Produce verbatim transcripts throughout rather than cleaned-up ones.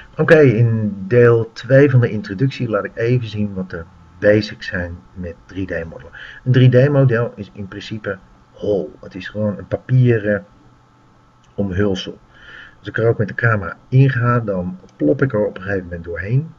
Oké, okay, in deel twee van de introductie laat ik even zien wat de basics zijn met drie D modellen. Een drie D model is in principe hol. Het is gewoon een papieren omhulsel. Als ik er ook met de camera in ga, dan plop ik er op een gegeven moment doorheen.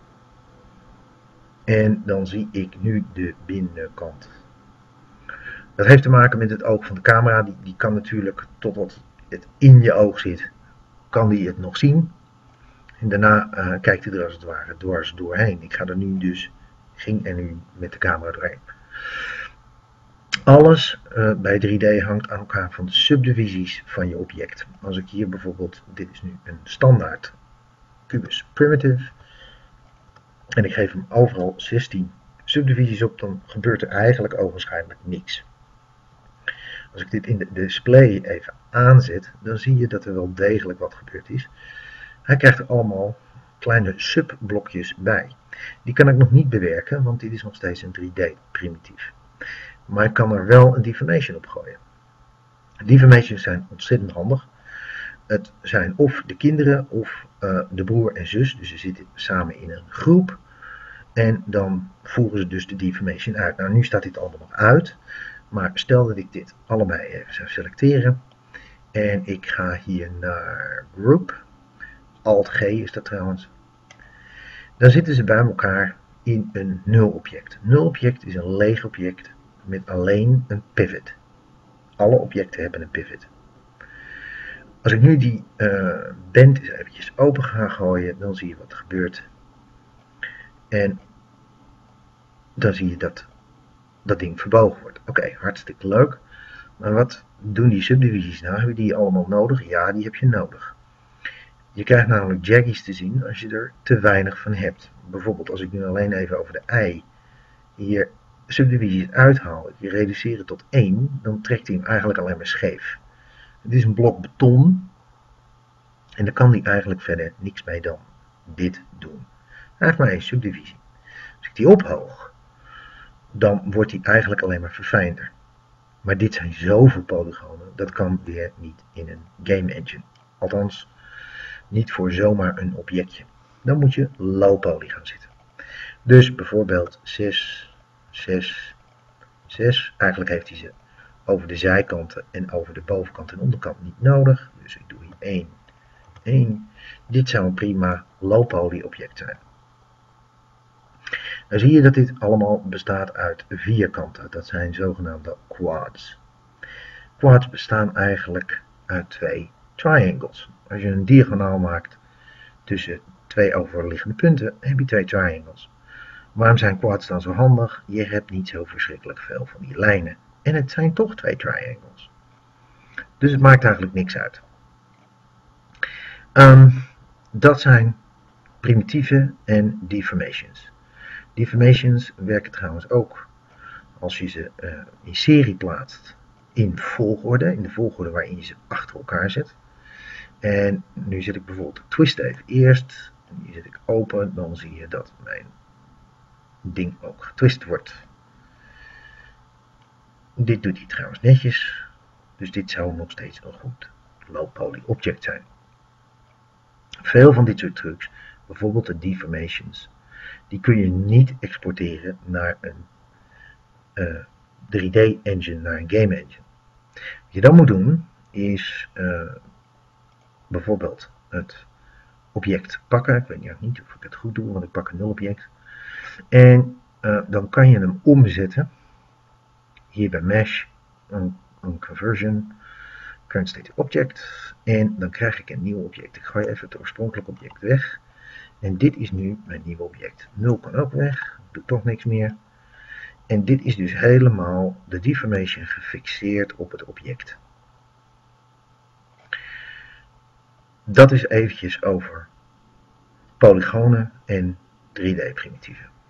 En dan zie ik nu de binnenkant. Dat heeft te maken met het oog van de camera. Die, die kan natuurlijk, totdat het in je oog zit, kan die het nog zien. En daarna uh, kijkt hij er als het ware dwars doorheen. Ik ga er nu dus, ging er nu met de camera doorheen. Alles uh, bij drie D hangt aan elkaar van de subdivisies van je object. Als ik hier bijvoorbeeld, dit is nu een standaard Cubus Primitive. En ik geef hem overal zestien subdivisies op, dan gebeurt er eigenlijk ogenschijnlijk niks. Als ik dit in de display even aanzet, dan zie je dat er wel degelijk wat gebeurd is. Hij krijgt er allemaal kleine subblokjes bij. Die kan ik nog niet bewerken, want dit is nog steeds een drie D primitief. Maar ik kan er wel een deformation op gooien. Deformations zijn ontzettend handig. Het zijn of de kinderen of uh, de broer en zus, dus ze zitten samen in een groep. En dan voeren ze dus de deformation uit. Nou, nu staat dit allemaal nog uit. Maar stel dat ik dit allebei even zou selecteren. En ik ga hier naar Group. Alt-G is dat trouwens. Dan zitten ze bij elkaar in een nul-object. Nul-object is een leeg object met alleen een pivot. Alle objecten hebben een pivot. Als ik nu die uh, band eens eventjes open ga gooien, dan zie je wat er gebeurt. En dan zie je dat dat ding verbogen wordt. Oké, okay, hartstikke leuk. Maar wat doen die subdivisies nou? Hebben die allemaal nodig? Ja, die heb je nodig. Je krijgt namelijk jaggies te zien als je er te weinig van hebt. Bijvoorbeeld als ik nu alleen even over de i hier subdivisies uithaal, je reduceert het tot één, dan trekt hij hem eigenlijk alleen maar scheef. Het is een blok beton en daar kan hij eigenlijk verder niks mee dan dit doen. Hij heeft maar één subdivisie. Als ik die ophoog, dan wordt hij eigenlijk alleen maar verfijnder. Maar dit zijn zoveel polygonen, dat kan weer niet in een game engine. Althans, niet voor zomaar een objectje. Dan moet je low poly gaan zitten. Dus bijvoorbeeld zes, zes, zes. Eigenlijk heeft hij ze over de zijkanten en over de bovenkant en onderkant niet nodig. Dus ik doe hier één, één. Dit zou een prima low poly object zijn. Dan zie je dat dit allemaal bestaat uit vierkanten. Dat zijn zogenaamde quads. Quads bestaan eigenlijk uit twee triangles. Als je een diagonaal maakt tussen twee overliggende punten, heb je twee triangles. Waarom zijn quads dan zo handig? Je hebt niet zo verschrikkelijk veel van die lijnen. En het zijn toch twee triangles. Dus het maakt eigenlijk niks uit. Um, dat zijn primitieven en deformations. Deformations werken trouwens ook als je ze uh, in serie plaatst in volgorde, in de volgorde waarin je ze achter elkaar zet. En nu zet ik bijvoorbeeld twist even eerst, en hier zet ik open, dan zie je dat mijn ding ook getwist wordt. Dit doet hij trouwens netjes, dus dit zou nog steeds een goed low poly object zijn. Veel van dit soort trucs, bijvoorbeeld de deformations, die kun je niet exporteren naar een uh, drie D engine, naar een game engine. Wat je dan moet doen, is uh, bijvoorbeeld het object pakken. Ik weet niet of ik het goed doe, want ik pak een nul object. En uh, dan kan je hem omzetten. Hier bij Mesh, een, een conversion, current state object. En dan krijg ik een nieuw object. Ik gooi even het oorspronkelijke object weg. En dit is nu mijn nieuwe object. nul kan ook weg, doet toch niks meer. En dit is dus helemaal de deformation gefixeerd op het object. Dat is eventjes over polygonen en drie D primitieven.